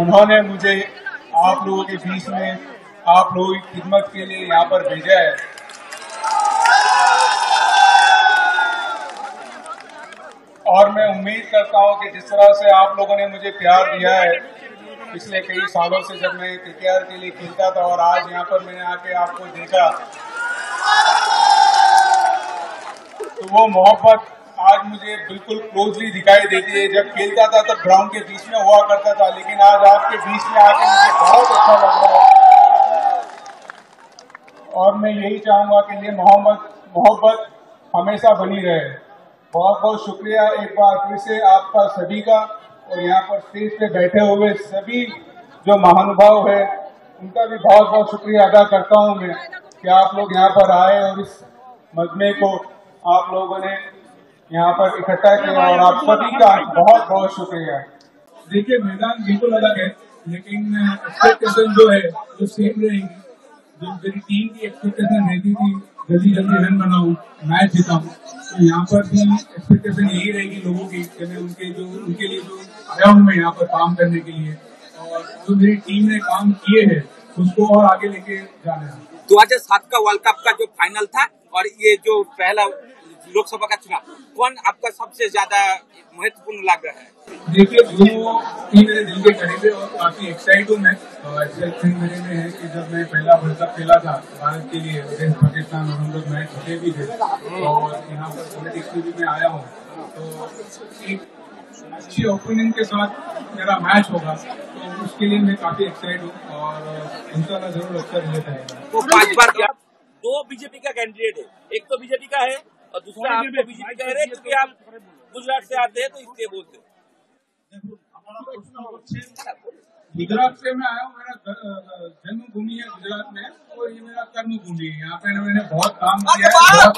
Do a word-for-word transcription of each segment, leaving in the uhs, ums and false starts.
उन्होंने मुझे आप लोगों के बीच में आप लोगों की खिदमत के लिए यहाँ पर भेजा है। और मैं उम्मीद करता हूँ कि जिस तरह से आप लोगों ने मुझे प्यार दिया है पिछले कई सालों से, जब मैं केकेआर के लिए खेलता था और आज यहाँ पर मैंने आके आपको देखा, तो वो मोहब्बत आज मुझे बिल्कुल क्लोजली दिखाई देती है। जब खेलता था तब ग्राउंड के बीच में हुआ करता था, लेकिन आज आपके बीच में आके मुझे बहुत अच्छा लग रहा है। और मैं यही चाहूंगा कि ये मोहब्बत मोहब्बत हमेशा बनी रहे। बहुत बहुत शुक्रिया एक बार फिर से आपका सभी का, और यहाँ पर स्टेज पे बैठे हुए सभी जो महानुभाव है उनका भी बहुत बहुत शुक्रिया अदा करता हूँ मैं कि आप लोग यहाँ पर आए और इस मजमे को आप लोगों ने यहाँ पर इकट्ठा किया, और आप सभी का बहुत बहुत शुक्रिया। देखिए, मैदान बिल्कुल अलग है, लेकिन एक्सपेक्टेशन जो है वो सेम रहेगी। जो मेरी टीम की एक्सपेक्टेशन रहती थी जल्दी जल्दी रन बनाऊं, मैच जीताऊं, तो यहाँ पर भी एक्सपेक्टेशन यही रहेगी लोगों की कि मैं उनके जो उनके लिए जो आया हूँ मैं यहाँ पर काम करने के लिए, और जो मेरी टीम ने काम किए हैं उसको और आगे लेके जाना है। दो हजार सात का वर्ल्ड कप का जो फाइनल था और ये जो पहला लोकसभा का चुनाव, कौन आपका सबसे ज्यादा महत्वपूर्ण लग रहा है? देखिए, दोनों टीम मेरे दिल के करीब है और काफी एक्साइट हूँ मैं। एक्साइटमेंट मेरे में है कि जब मैं पहला वर्ल्ड कप खेला था भारत के लिए अगेंस्ट पाकिस्तान और हम लोग मैच जीते भी थे, और यहाँ पर पॉलिटिक्स में भी मैं आया हूँ, तो एक अच्छी ओपिनियन के साथ मेरा मैच होगा, तो उसके लिए मैं काफी एक्साइट हूँ और इंशाल्लाह जरूर अच्छा रिजल्ट आएगा। तो पांच बार क्या दो बीजेपी का कैंडिडेट है, एक तो बीजेपी का है और दूसरा आपको बीजेपी कह रहे हैं क्योंकि आप गुजरात से आते हैं तो इसलिए बोलते हैं। गुजरात से मैं आया हूँ, मेरा जन्मभूमि है गुजरात में, और ये मेरा कर्म भूमि है। यहाँ पे मैंने बहुत काम किया है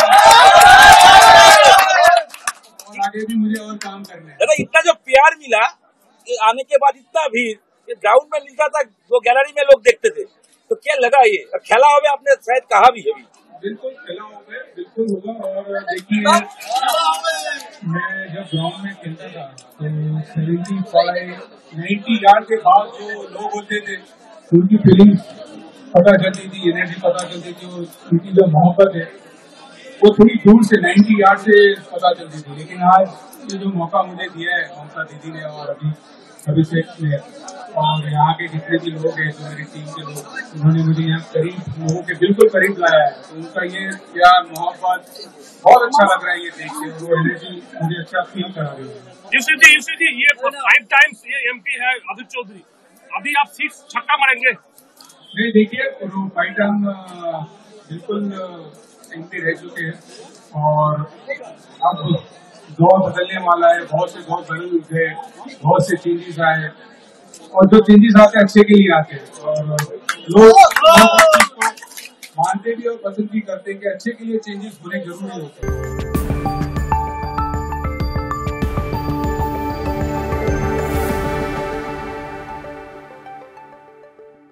और आगे भी मुझे और काम करना है। दादा, इतना जो प्यार मिला ये आने के बाद, इतना भीड़ ये ग्राउंड में मिलता था, वो गैलरी में लोग देखते थे, तो क्या लगा ये खेला हो गया? आपने शायद कहा भी अभी। बिल्कुल खेला हो गया, बिल्कुल होगा। और देखिए, मैं जब ग्राउंड में खेलता था तो सेवेंटी फाइव नाइन्टी यार्ड के बाद जो लोग होते थे उनकी फीलिंग्स पता चलती थी, एनर्जी पता चलती थी, और उनकी जो मोहब्बत है वो थोड़ी दूर से नाइन्टी यार्ड से पता चलती थी। लेकिन आज ये जो मौका मुझे दिया है ममता दीदी ने और अभी अभिषेक ने, और यहाँ के जितने भी लोग हैं जो मेरी टीम के लोग, उन्होंने मुझे यहाँ करीब लोगों के बिल्कुल करीब लाया है, तो उनका ये प्यार मोहब्बत बहुत अच्छा लग रहा है ये देख के, और वो एनर्जी मुझे अच्छा फील करा रही है। यूसुफ जी, यूसुफ जी, ये फाइव टाइम्स ये एमपी है आदित्य चौधरी, अभी आप सिक्स छक्का मारेंगे? नहीं, देखिए, फाइव टाइम बिल्कुल एमपी रह चुके हैं, और अब दौर बदलने वाला है, बहुत से दौर बदल गए, बहुत से चेंजेस आए, और जो चेंजेस आते हैं अच्छे के लिए आते हैं, और लोग मानते भी और पसंद भी करते हैं कि अच्छे के लिए चेंजेस होने जरूरी होते हैं।